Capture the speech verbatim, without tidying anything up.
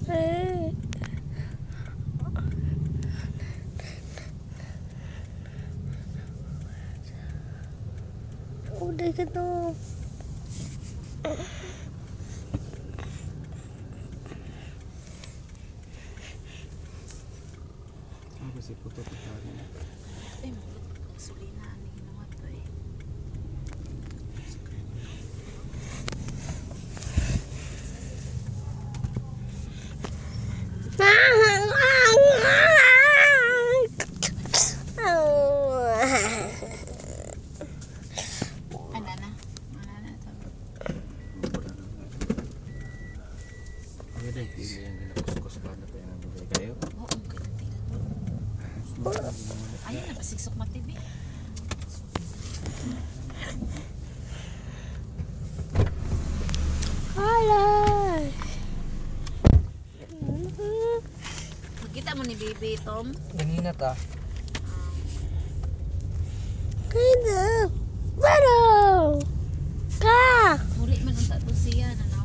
Eh. Udah gitu. Apa sih foto pertama? Eh, gasolina nih ginawa to eh. Ana na. Ana na to. Ano deh pili yang kinakuskus pa na tayo nabigay kayo? Oo, ang kailangan mo. Ayun na pasiksok matibi. Halo. Magkita mo ni Bibi Tom. Ganina ta. Kaya. Baro. Ka. Muri man unta to siya na